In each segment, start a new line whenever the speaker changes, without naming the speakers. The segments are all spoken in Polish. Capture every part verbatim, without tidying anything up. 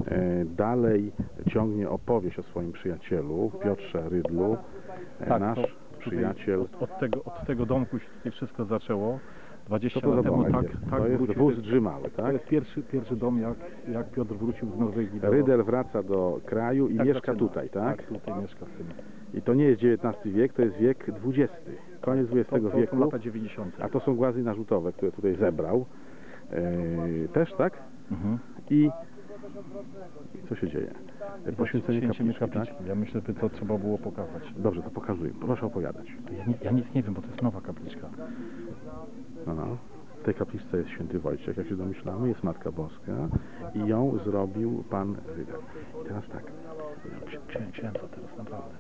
Dalej ciągnie opowieść o swoim przyjacielu, Piotrze Rydlu.
Tak,
Nasz
to
przyjaciel.
Od, od, tego, od tego domku się tutaj wszystko zaczęło. dwadzieścia
Co to za
lat temu
domek
tak,
jest?
tak
To jest
wrócił.
wóz Drzymały,
To
tak?
jest pierwszy, pierwszy dom, jak, jak Piotr wrócił z Norwegii. Do...
Rydel wraca do kraju i
tak
mieszka
zaczyna.
tutaj, tak?
Tak, tutaj mieszka z synem.
I to nie jest dziewiętnasty wiek, to jest wiek dwudziesty. Koniec dwudziestego
To, to
wieku.
są lata dziewięćdziesiąte.
A to są głazy narzutowe, które tutaj zebrał. E, też, tak?
Mhm.
I co się dzieje? Poświęcenie
Święcimy
kapliczki, tak?
kapliczki. Ja myślę, że to trzeba było pokazać.
Dobrze, to pokazuję. Proszę opowiadać.
Ja, nie, ja nic nie wiem, bo to jest nowa kapliczka.
No, no. W tej kapliczce jest święty Wojciech, jak się domyślamy, jest Matka Boska i ją zrobił pan Rydel. I teraz tak.
Księ, księdza teraz, naprawdę.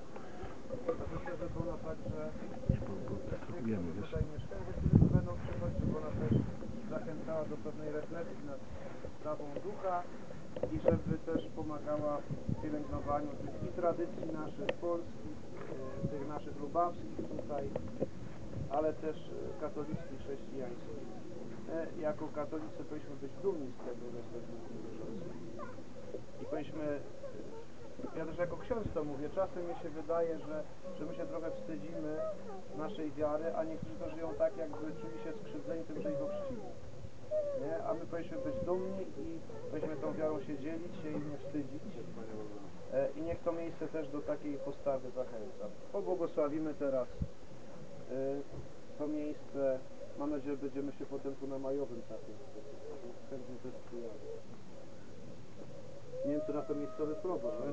Nie, bo, bo dystrybujemy, wiesz.
Będą przychodzić, bo ona też zachęcała do pewnej refleksji nad sprawą ducha i żeby też pomagała w pielęgnowaniu tych i tradycji naszych polskich, e, tych naszych lubawskich tutaj, ale też e, katolickich, chrześcijańskich. My jako katolicy powinniśmy być dumni z tego, że jesteśmy wierzący. I powinniśmy, ja też jako ksiądz to mówię, czasem mi się wydaje, że, że my się trochę wstydzimy naszej wiary, a niektórzy to żyją tak, jakby czuli się skrzywdzeni tym, że ich ochrzcili. Nie? A my powinniśmy być dumni i powinniśmy tą wiarą się dzielić, się jej nie wstydzić. E, I niech to miejsce też do takiej postawy zachęca. Pobłogosławimy teraz e, to miejsce. Mam nadzieję, że będziemy się potem tu na majowym takim chętnie też przyjaźń. Nie wiem, czy na to miejscowy proboszcz, nie?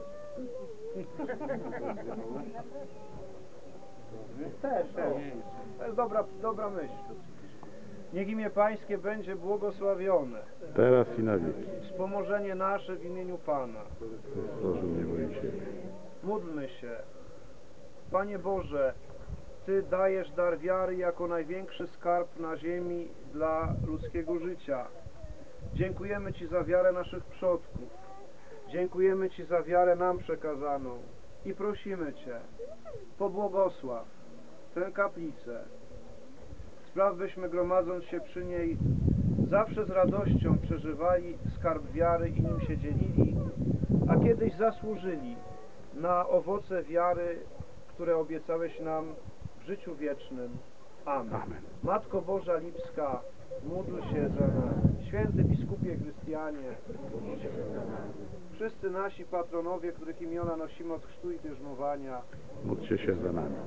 Też, też. To jest dobra, dobra myśl. Niech imię Pańskie będzie błogosławione.
Teraz i na wieki.
Wspomożenie nasze w imieniu Pana.
Stworzył niebo i ziemię.
Módlmy się. Panie Boże, Ty dajesz dar wiary jako największy skarb na ziemi dla ludzkiego życia. Dziękujemy Ci za wiarę naszych przodków. Dziękujemy Ci za wiarę nam przekazaną i prosimy Cię, pobłogosław tę kaplicę. Spraw, byśmy gromadząc się przy niej zawsze z radością przeżywali skarb wiary i nim się dzielili, a kiedyś zasłużyli na owoce wiary, które obiecałeś nam w życiu wiecznym. Amen.
Amen.
Matko Boża Lipska, módl się za nami. Święty Biskupie Chrystianie, wszyscy nasi patronowie, których imiona nosimy od chrztu i bierzmowania,
Módlcie się za nami.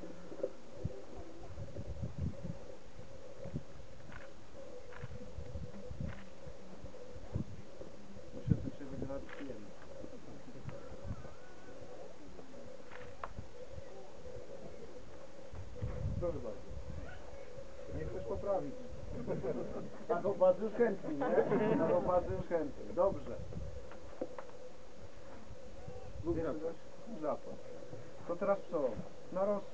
wszyscy się będzie nawet przyjemni. Proszę bardzo. Nie chcesz poprawić. A chłopacy już chętni, nie? A chłopacy już chętni. Dobrze. Lubię coś? Zapłać. To teraz co? Na rosół.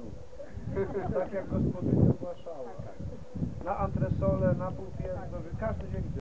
Tak jak gospodynia ogłaszała. Na antresolę, na półpiętro, że każdy wie gdzie.